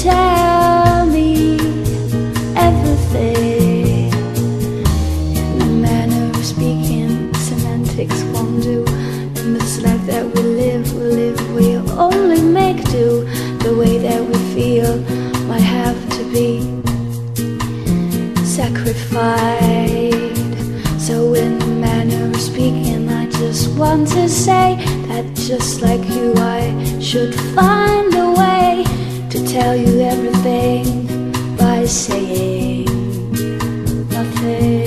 tell me everything. In the manner of speaking, semantics won't do. In this life that we live, we only make do. The way that we feel might have to be sacrificed. So in the manner of speaking, I just want to say that just like you, I should find a way to tell you everything by saying nothing.